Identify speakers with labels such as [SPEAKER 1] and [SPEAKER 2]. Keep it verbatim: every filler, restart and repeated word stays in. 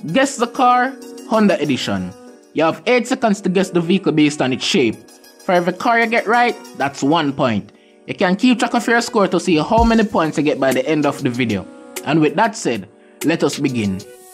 [SPEAKER 1] Guess the car, Honda Edition. You have eight seconds to guess the vehicle based on its shape. For every car you get right, that's one point. You can keep track of your score to see how many points you get by the end of the video. And with that said, let us begin.